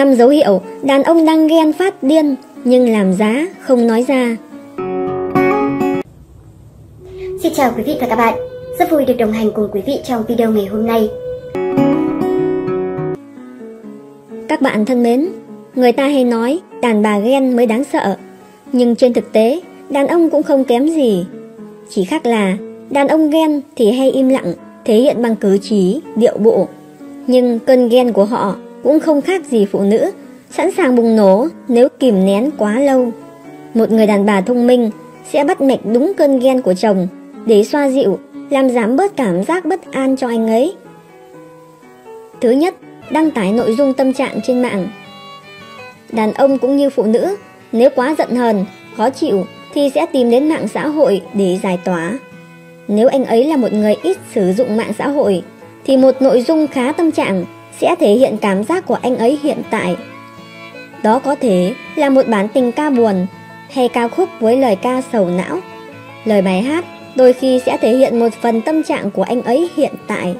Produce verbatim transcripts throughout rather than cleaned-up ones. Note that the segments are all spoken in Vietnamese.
Năm dấu hiệu đàn ông đang ghen phát điên nhưng làm giá không nói ra. Xin chào quý vị và các bạn, rất vui được đồng hành cùng quý vị trong video ngày hôm nay. Các bạn thân mến, người ta hay nói đàn bà ghen mới đáng sợ, nhưng trên thực tế đàn ông cũng không kém gì. Chỉ khác là đàn ông ghen thì hay im lặng, thể hiện bằng cử chỉ, điệu bộ. Nhưng cơn ghen của họ cũng không khác gì phụ nữ, sẵn sàng bùng nổ nếu kìm nén quá lâu. Một người đàn bà thông minh sẽ bắt mạch đúng cơn ghen của chồng để xoa dịu, làm giảm bớt cảm giác bất an cho anh ấy. Thứ nhất, đăng tải nội dung tâm trạng trên mạng. Đàn ông cũng như phụ nữ, nếu quá giận hờn, khó chịu thì sẽ tìm đến mạng xã hội để giải tỏa. Nếu anh ấy là một người ít sử dụng mạng xã hội thì một nội dung khá tâm trạng sẽ thể hiện cảm giác của anh ấy hiện tại. Đó có thể là một bản tình ca buồn hay ca khúc với lời ca sầu não. Lời bài hát đôi khi sẽ thể hiện một phần tâm trạng của anh ấy hiện tại.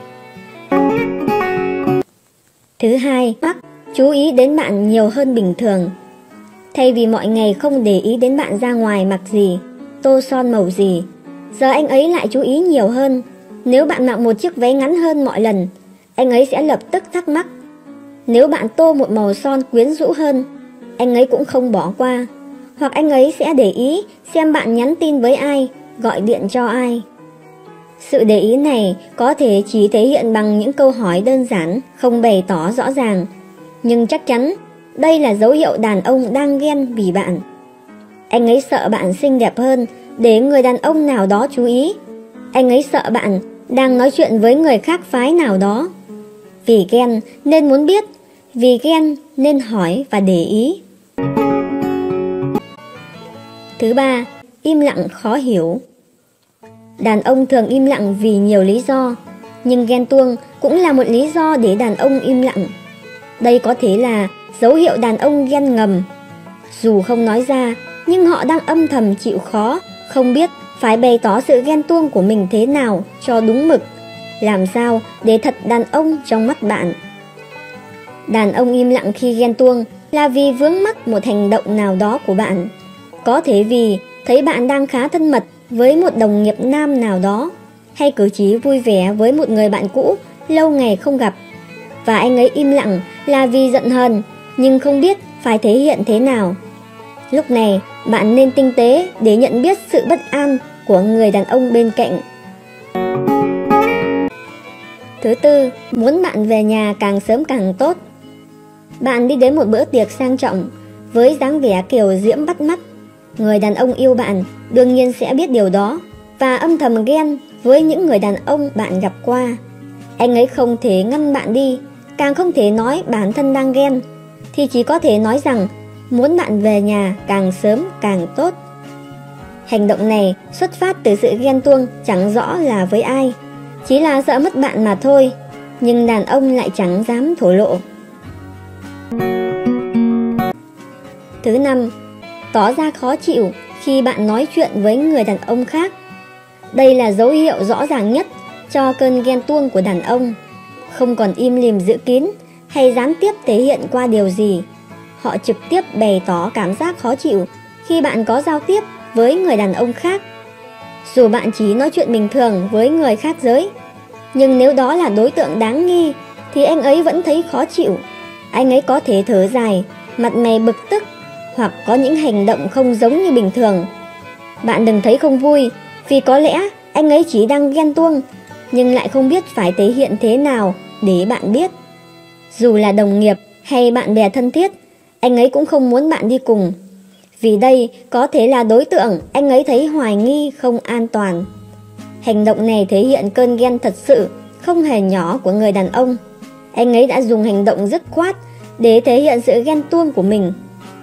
Thứ hai, mắc chú ý đến bạn nhiều hơn bình thường. Thay vì mọi ngày không để ý đến bạn ra ngoài mặc gì, tô son màu gì, giờ anh ấy lại chú ý nhiều hơn. Nếu bạn mặc một chiếc váy ngắn hơn mọi lần, anh ấy sẽ lập tức thắc mắc. Nếu bạn tô một màu son quyến rũ hơn, anh ấy cũng không bỏ qua. Hoặc anh ấy sẽ để ý xem bạn nhắn tin với ai, gọi điện cho ai. Sự để ý này có thể chỉ thể hiện bằng những câu hỏi đơn giản, không bày tỏ rõ ràng. Nhưng chắc chắn đây là dấu hiệu đàn ông đang ghen vì bạn. Anh ấy sợ bạn xinh đẹp hơn để người đàn ông nào đó chú ý. Anh ấy sợ bạn đang nói chuyện với người khác phái nào đó. Vì ghen nên muốn biết, vì ghen nên hỏi và để ý. Thứ ba, im lặng khó hiểu. Đàn ông thường im lặng vì nhiều lý do, nhưng ghen tuông cũng là một lý do để đàn ông im lặng. Đây có thể là dấu hiệu đàn ông ghen ngầm. Dù không nói ra, nhưng họ đang âm thầm chịu khó, không biết phải bày tỏ sự ghen tuông của mình thế nào cho đúng mực, làm sao để thật đàn ông trong mắt bạn. Đàn ông im lặng khi ghen tuông là vì vướng mắc một hành động nào đó của bạn. Có thể vì thấy bạn đang khá thân mật với một đồng nghiệp nam nào đó, hay cử chỉ vui vẻ với một người bạn cũ lâu ngày không gặp. Và anh ấy im lặng là vì giận hờn, nhưng không biết phải thể hiện thế nào. Lúc này, bạn nên tinh tế để nhận biết sự bất an của người đàn ông bên cạnh. Thứ tư, muốn bạn về nhà càng sớm càng tốt. Bạn đi đến một bữa tiệc sang trọng với dáng vẻ kiều diễm bắt mắt. Người đàn ông yêu bạn đương nhiên sẽ biết điều đó và âm thầm ghen với những người đàn ông bạn gặp qua. Anh ấy không thể ngăn bạn đi, càng không thể nói bản thân đang ghen, thì chỉ có thể nói rằng muốn bạn về nhà càng sớm càng tốt. Hành động này xuất phát từ sự ghen tuông chẳng rõ là với ai, chỉ là sợ mất bạn mà thôi, nhưng đàn ông lại chẳng dám thổ lộ. Thứ năm, tỏ ra khó chịu khi bạn nói chuyện với người đàn ông khác. Đây là dấu hiệu rõ ràng nhất cho cơn ghen tuông của đàn ông. Không còn im lìm giữ kín hay gián tiếp thể hiện qua điều gì. Họ trực tiếp bày tỏ cảm giác khó chịu khi bạn có giao tiếp với người đàn ông khác. Dù bạn chỉ nói chuyện bình thường với người khác giới, nhưng nếu đó là đối tượng đáng nghi thì anh ấy vẫn thấy khó chịu. Anh ấy có thể thở dài, mặt mày bực tức, hoặc có những hành động không giống như bình thường. Bạn đừng thấy không vui, vì có lẽ anh ấy chỉ đang ghen tuông, nhưng lại không biết phải thể hiện thế nào để bạn biết. Dù là đồng nghiệp hay bạn bè thân thiết, anh ấy cũng không muốn bạn đi cùng, vì đây có thể là đối tượng anh ấy thấy hoài nghi không an toàn. Hành động này thể hiện cơn ghen thật sự không hề nhỏ của người đàn ông. Anh ấy đã dùng hành động dứt khoát để thể hiện sự ghen tuông của mình.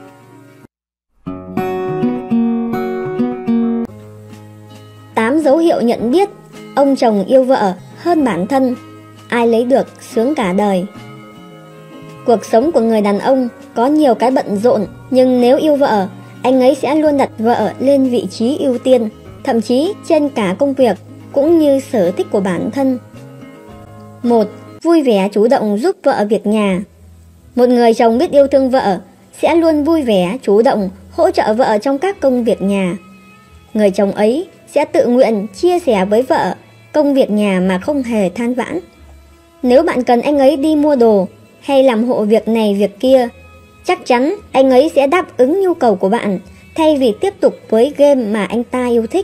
Tám dấu hiệu nhận biết ông chồng yêu vợ hơn bản thân, ai lấy được sướng cả đời. Cuộc sống của người đàn ông có nhiều cái bận rộn, nhưng nếu yêu vợ, anh ấy sẽ luôn đặt vợ lên vị trí ưu tiên, thậm chí trên cả công việc cũng như sở thích của bản thân. Một. Vui vẻ chủ động giúp vợ việc nhà. Một người chồng biết yêu thương vợ sẽ luôn vui vẻ, chủ động, hỗ trợ vợ trong các công việc nhà. Người chồng ấy sẽ tự nguyện chia sẻ với vợ công việc nhà mà không hề than vãn. Nếu bạn cần anh ấy đi mua đồ hay làm hộ việc này việc kia, chắc chắn anh ấy sẽ đáp ứng nhu cầu của bạn thay vì tiếp tục với game mà anh ta yêu thích.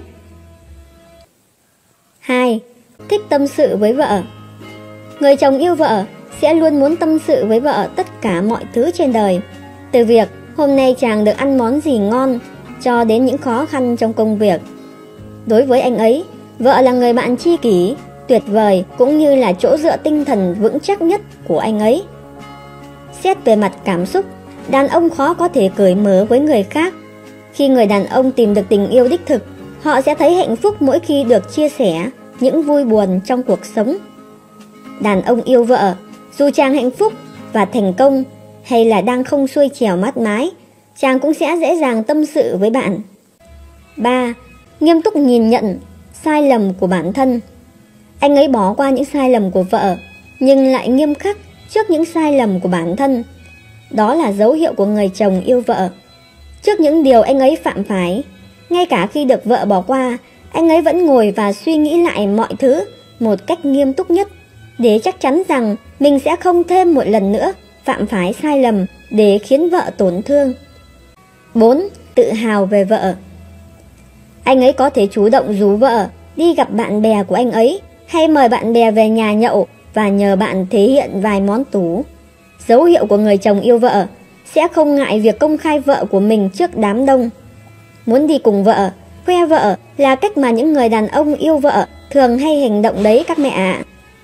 hai. Thích tâm sự với vợ. Người chồng yêu vợ sẽ luôn muốn tâm sự với vợ tất cả mọi thứ trên đời, từ việc hôm nay chàng được ăn món gì ngon cho đến những khó khăn trong công việc. Đối với anh ấy, vợ là người bạn tri kỷ, tuyệt vời cũng như là chỗ dựa tinh thần vững chắc nhất của anh ấy. Xét về mặt cảm xúc, đàn ông khó có thể cởi mở với người khác. Khi người đàn ông tìm được tình yêu đích thực, họ sẽ thấy hạnh phúc mỗi khi được chia sẻ những vui buồn trong cuộc sống. Đàn ông yêu vợ, dù chàng hạnh phúc và thành công hay là đang không xuôi chèo mát mái, chàng cũng sẽ dễ dàng tâm sự với bạn. ba. Nghiêm túc nhìn nhận sai lầm của bản thân. Anh ấy bỏ qua những sai lầm của vợ, nhưng lại nghiêm khắc trước những sai lầm của bản thân. Đó là dấu hiệu của người chồng yêu vợ. Trước những điều anh ấy phạm phải, ngay cả khi được vợ bỏ qua, anh ấy vẫn ngồi và suy nghĩ lại mọi thứ một cách nghiêm túc nhất, để chắc chắn rằng mình sẽ không thêm một lần nữa phạm phải sai lầm để khiến vợ tổn thương. bốn. Tự hào về vợ. Anh ấy có thể chủ động rủ vợ đi gặp bạn bè của anh ấy, hay mời bạn bè về nhà nhậu và nhờ bạn thể hiện vài món tủ. Dấu hiệu của người chồng yêu vợ sẽ không ngại việc công khai vợ của mình trước đám đông. Muốn đi cùng vợ, khoe vợ là cách mà những người đàn ông yêu vợ thường hay hành động đấy các mẹ ạ.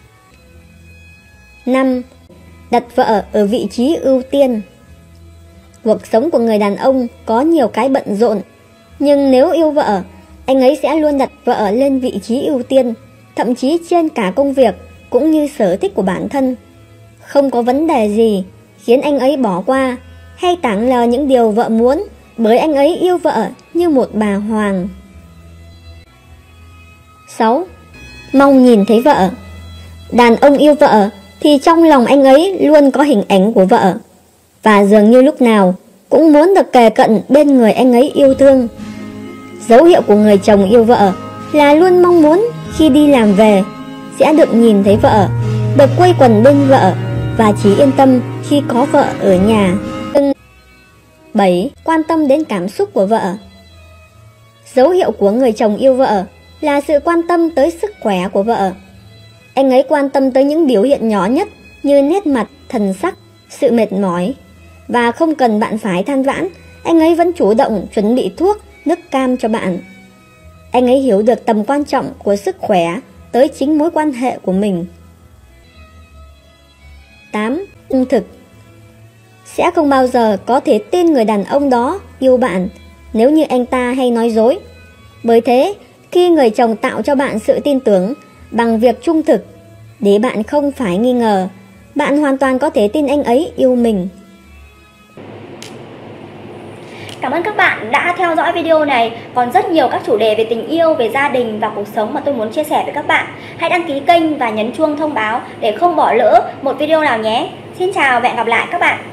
năm. Đặt vợ ở vị trí ưu tiên. Cuộc sống của người đàn ông có nhiều cái bận rộn, nhưng nếu yêu vợ, anh ấy sẽ luôn đặt vợ lên vị trí ưu tiên, thậm chí trên cả công việc cũng như sở thích của bản thân. Không có vấn đề gì khiến anh ấy bỏ qua hay tảng lờ những điều vợ muốn, bởi anh ấy yêu vợ như một bà hoàng. sáu. Mong nhìn thấy vợ. Đàn ông yêu vợ thì trong lòng anh ấy luôn có hình ảnh của vợ, và dường như lúc nào cũng muốn được kề cận bên người anh ấy yêu thương. Dấu hiệu của người chồng yêu vợ là luôn mong muốn khi đi làm về sẽ được nhìn thấy vợ, được quây quần bên vợ và chỉ yên tâm khi có vợ ở nhà. bảy. Quan tâm đến cảm xúc của vợ. Dấu hiệu của người chồng yêu vợ là sự quan tâm tới sức khỏe của vợ. Anh ấy quan tâm tới những biểu hiện nhỏ nhất như nét mặt, thần sắc, sự mệt mỏi. Và không cần bạn phải than vãn, anh ấy vẫn chủ động chuẩn bị thuốc, nước cam cho bạn. Anh ấy hiểu được tầm quan trọng của sức khỏe tới chính mối quan hệ của mình. tám. Trung thực. Sẽ không bao giờ có thể tin người đàn ông đó yêu bạn nếu như anh ta hay nói dối. Bởi thế, khi người chồng tạo cho bạn sự tin tưởng bằng việc trung thực, để bạn không phải nghi ngờ, bạn hoàn toàn có thể tin anh ấy yêu mình. Cảm ơn các bạn đã theo dõi video này. Còn rất nhiều các chủ đề về tình yêu, về gia đình và cuộc sống mà tôi muốn chia sẻ với các bạn. Hãy đăng ký kênh và nhấn chuông thông báo để không bỏ lỡ một video nào nhé. Xin chào và hẹn gặp lại các bạn.